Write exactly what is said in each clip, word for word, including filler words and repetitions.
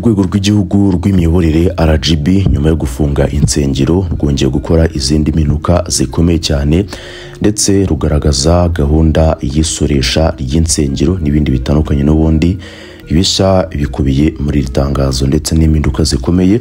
urwego rw'igihugu rw'imiyoborere R G B nyuma yo gufunga insengero rwongeye gukora izindi minuka zikomeye cyane ndetse rugaragaza gahunda y'isoresha ry'insengero n'ibindi bitandukanye n'ubundi ibisha bikubiye muri iri tangazo ndetse n'impinduka zikomeye.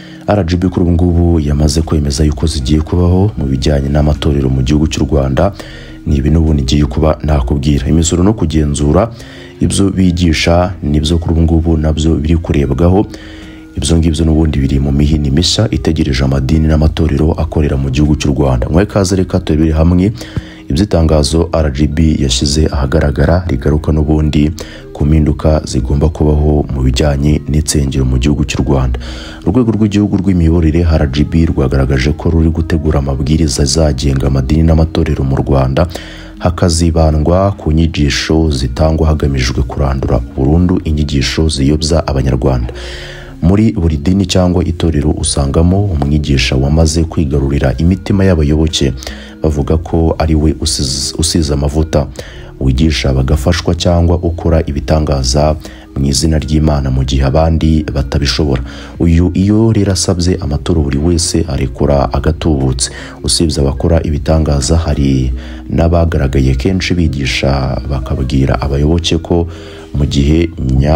R G B kuri ubu ngubu yamaze kwemeza yuko zigiye kubaho mu bijyanye n'amatorero mu gihugu cy'u Rwanda. Ni ibintu ubundi igiye kuba nakubwira imisoro no kugenzura ibyo bigisha nibyo kuri ubu ngubu nabyo biri kurebwaho. Ibyo ngibyo n'ubundi biri mu mihini misha itegereje amadini n'amatorero akorera mu gihugu cy'u Rwanda. Mwe kaze reka turebere hamwe iby'itangazo R G B yashize ahagaragara rigaruka n'ubundi ku mpinduka zigomba kubaho mu bijyanye n'insengero mu gihugu cy'u Rwanda. Urwego rw'igihugu rw'imiyoborere R G B rwagaragaje ko ruri gutegura amabwiriza azagenga amadini n'amatorero mu Rwanda, hakazibandwa ku nyigisho zitangwa hagamijwe kurandura burundu inyigisho ziyobya abanyarwanda. Muri buri dini cyangwa itorero usangamo umwigisha wamaze kwigarurira imitima y'abayoboke, bavuga ko ari we usize amavuta, wigisha bagafashwa cyangwa ukora ibitangaza mu izina ry'Imana mu gihe abandi batabishobora. Uyu iyo rero asabye amaturo buri wese arekura agatubutse. Usibye abakora ibitangaza, hari n'abagaragaye kenshi bigisha bakabwira abayoboke ko mu gihe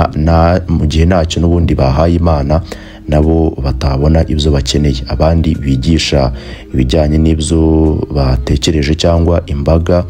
na mu gihe ntacyo n'ubundi bahaye Imana nabo batabona ibyo bakeneye. Abandi bigisha ibijyanye n'ibyo batekereje cyangwa imbaga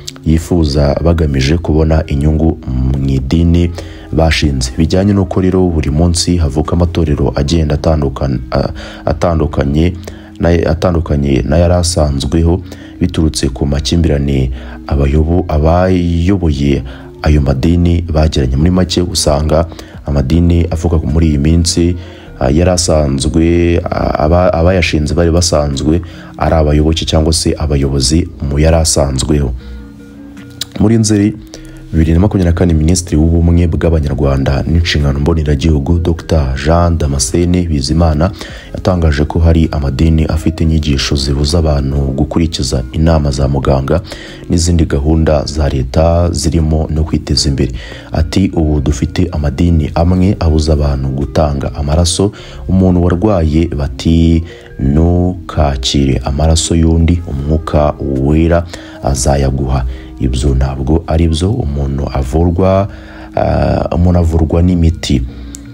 yifuza bagamije kubona inyungu mu idini bashinze. Bijyanye n'uko rero buri munsi havuka amatorero agenda atandukanye atandukanye atandukanye n'ayari asanzweho biturutse ku makimbirane abayobo abayoboye ayo madini bagiranye. Muri make usanga amadini avuga muri iyi minsi yari asanzwe abayashinze bari basanzwe ari abayoboke cyangwa se abayobozi mu yari asanzweho. Muri Nzeri bibiri na makumyabiri na kane, Minisitiri w'Ubumwe bw'Abanyarwanda n'Inshingano Mboneragihugu Dr Jean Damascene Bizimana yatangaje ko hari amadini afite inyigisho zibuza abantu gukurikiza inama za muganga n'izindi gahunda za leta zirimo no kwiteza imbere. Ati ubu dufite amadini amwe abuza abantu gutanga amaraso. Umuntu warwaye bati ntukakire amaraso y'undi, umwuka wera azayaguha. Ibyo ntabwo ari byo. Umuntu avurwa uh, umuntu avurwa n'imiti,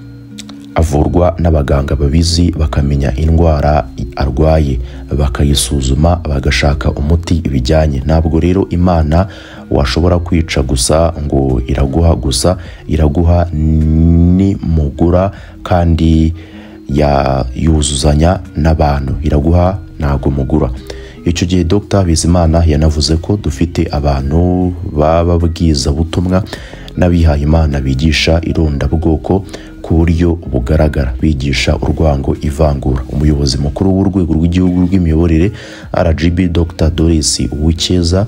avurwa n'abaganga babizi bakamenya indwara arwaye bakayisuzuma bagashaka umuti bijyanye. Ntabwo rero Imana washobora kwica gusa ngo iraguha gusa, iraguha ni mugura kandi ya yuzuzanya n'abantu, iraguha ntabwo mugura. Icyo gihe Dr Bizimana yanavuze ko dufite abantu bababwiza butumwa n'abihaye Imana bigisha irondabwoko ku buryo bugaragara, bigisha urwango, ivangura. Umuyobozi mukuru w'urwego rw'igihugu rw'imiyoborere R G B Dr Doris Uwicyeza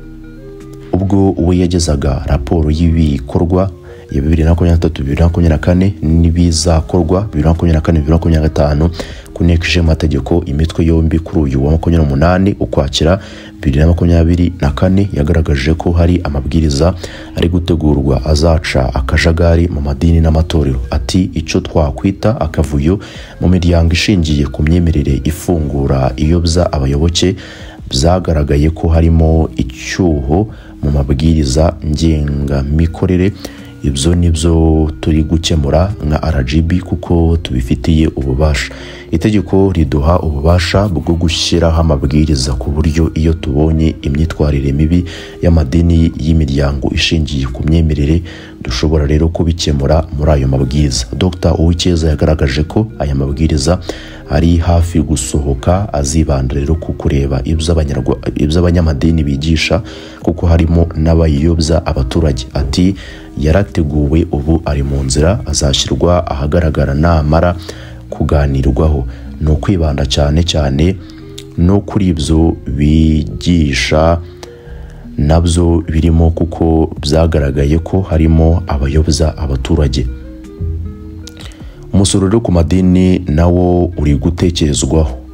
ubwo we yagezaga raporo y'ibikorwa ya bibiri na makumyabiri na gatatu bibiri na makumyabiri na kane n'ibizakorwa bibiri na makumyabiri na kane bibiri na makumyabiri na gatanu ku nteko ishinga amategeko imitwe yombi kuri uyu wa makumyabiri n'umunani Ukwakira bibiri na makumyabiri na kane, yagaragaje ko hari amabwiriza ari gutegurwa azaca akajagari mu madini n'amatorero. Ati icyo twakwita akavuyo mu miryango ishingiye ku myemerere ifungura iyobya abayoboke byagaragaye ko harimo icyuho mu mabwiriza ngengamikorere. Ibyo nibyo turi gukemura nka R G B kuko tubifitiye ububasha. Itegeko riduha ububasha bwo gushyiraho amabwiriza ku buryo iyo tubonye imyitwarire mibi y'amadini y'imiryango ishingiye ku myemerere dushobora rero kubikemura muri ayo mabwiriza. Dr Uwicyeza yagaragaje ko aya mabwiriza ari hafi gusohoka, azibanda rero ku kureba iby'abanyamadini bigisha kuko harimo n'abayiyobya abaturage. Ati yarateguwe ubu ari mu nzira, azashyirwa ahagaragara namara kuganirwaho. Ni ukwibanda cyane cyane no kuri ibyo bigisha nabyo birimo kuko byagaragaye ko harimo abayobya abaturage. Umusoro rero ku madini nawo uri gutekerezwaho.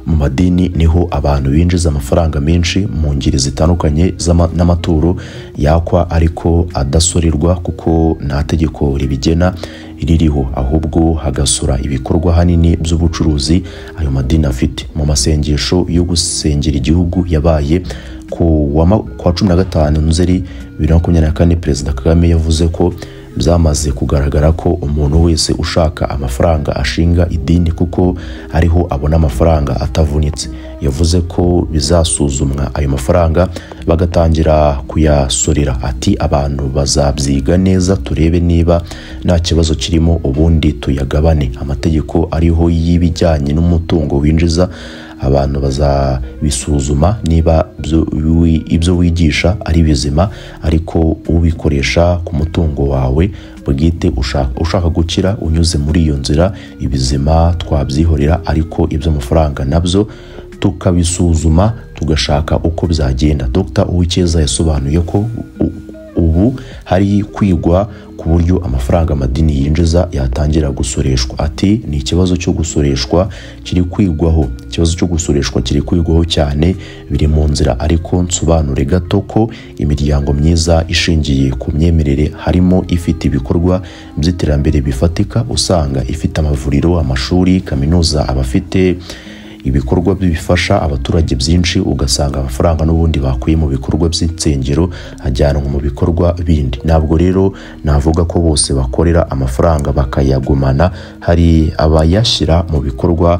mu madini niho abantu binjiza amafaranga menshi mu ngeri zitandukanye n'amaturo yakwa ariko adasorerwa kuko nta tegeko ribigena ririho, ahubwo hagasura ibikorwa hanini by'ubucuruzi ayo madini afite. Mu masengesho yo gusengera igihugu yabaye ku wa cumi na gatanu Nzeri bibiri na makumyabiri na kane, Perezida Kagame yavuze ko byamaze kugaragara ko umuntu wese ushaka amafaranga ashinga idini kuko ariho abona amafaranga atavunitse. Yavuze ko bizasuzumwa ayo mafaranga bagatangira kuyasorera. Ati abantu bazabyiga neza turebe niba nta kibazo kirimo ubundi tuyagabane. Amategeko ariho y'ibijyanye n'umutungo winjiza abantu bazabisuzuma niba ibyo wigisha ari bizima, ariko ubikoresha ku mutungo wawe bwite ushaka gukira unyuze muri iyo nzira ibizima twabyihorera, ariko ibyo amafaranga nabyo tukabisuzuma tugashaka uko byagenda. Dr Uwicyeza yasobanuye ko ubu hari kwigwa ku buryo amafaranga amadini yinjiza yatangira gusoreshwa. Ati ni ikibazo cyo gusoreshwa kiri kwigwaho, ikibazo cyo gusoreshwa kiri kwigwaho cyane, biri mu nzira, ariko nsobanure gato ko imiryango myiza ishingiye ku myemerere harimo ifite ibikorwa by'iterambere bifatika, usanga ifite amavuriro, amashuri, kaminuza, abafite ibikorwa bifasha abaturage byinshi, ugasanga amafaranga n'ubundi bakuye mu bikorwa by'insengero ajyanwa mu bikorwa bindi. Ntabwo rero navuga ko bose bakorera amafaranga bakayagumana, hari abayashyira mu bikorwa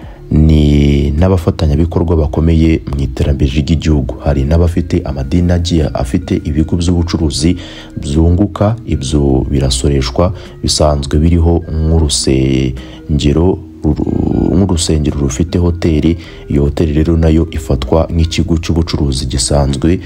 ni n'abafatanyabikorwa bakomeye mu iterambere ry'igihugu. Hari n'abafite amadini agiye afite ibigo by'ubucuruzi byunguka, ibyo birasoreshwa bisanzwe biriho nk'urusengero nk'urusengero rufite hoteli. Iyo hoteli rero nayo ifatwa nk'ikigo cy'ubucuruzi gisanzwe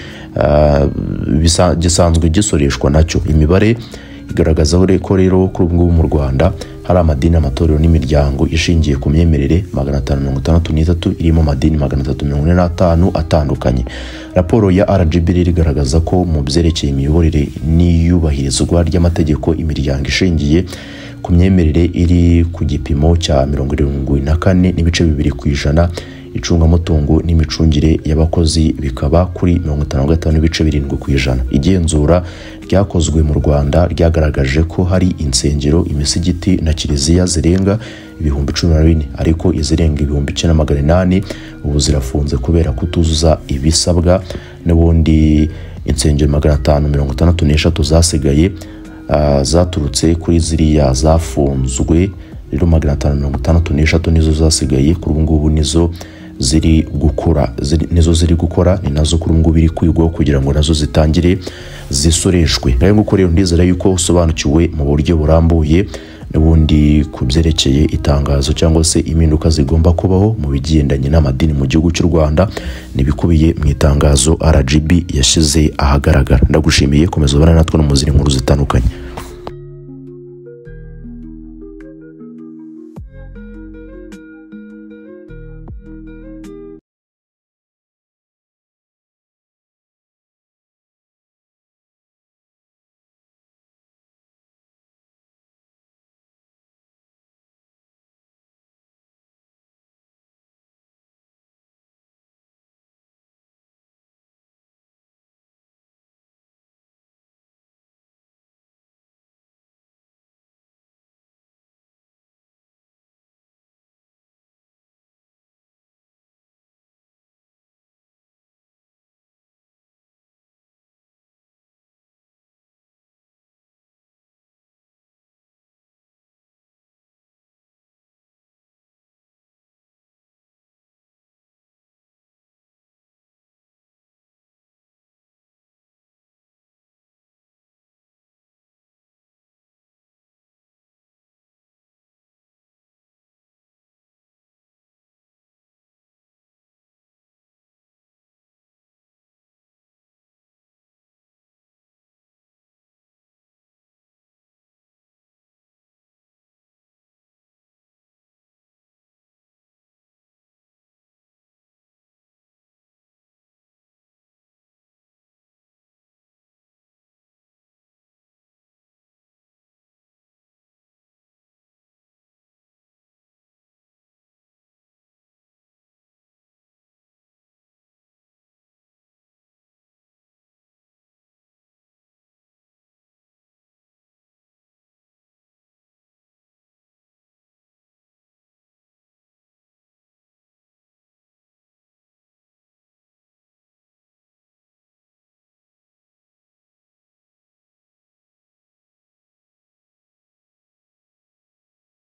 uh, gisanzwe gisoreshwa nacyo. Imibare igaragaza ko rero kuri ubu ngubu mu Rwanda hari amadini, amatorero n'imiryango ishingiye ku myemerere magana atanu mirongo itandatu n'itatu, irimo amadini magana atatu mirongo ine n'atanu atandukanye. Raporo ya R G B igaragaza ko mu byerekeye imiyoborere n'iyubahirizwa ry'amategeko imiryango ishingiye ku myemerere iri ku gipimo cya mirongo irindwi na kane n'ibice bibiri ku ijana, icungamutungo n'imicungire y'abakozi bikaba kuri mirongo itanu na gatanu n'ibice birindwi ku ijana. Igenzura ryakozwe mu Rwanda ryagaragaje ko hari insengero, imisigiti na kiliziya zirenga ibihumbi cumi na bine, ariko izirenga ibihumbi icyenda magana inani ubu zirafunze kubera kutuzuza ibisabwa, n'ubundi insengero magana atanu mirongo itandatu n'eshatu zasigaye Uh, zaturutse kuri ziriya zafunzwe. Rero magana atanu mirongo itandatu n'eshatu nizo zasigaye kuri ubu ngubu, nizo ziri gukora ziri, nizo ziri gukora ni nazo kuri ubu ngubu biri kwigwaho kugira ngo nazo zitangire zisoreshwe. Ngaho nguko rero ndizera yuko usobanukiwe mu buryo burambuye n'ubundi ku byerekeye itangazo cyangwa se impinduka zigomba kubaho mu bigendanye n'amadini mu gihugu cy'u Rwanda n'ibikubiye mu itangazo R G B yashize ahagaragara. Ndagushimiye, komeza ubana natwe no mu zindi nkuru zitandukanye.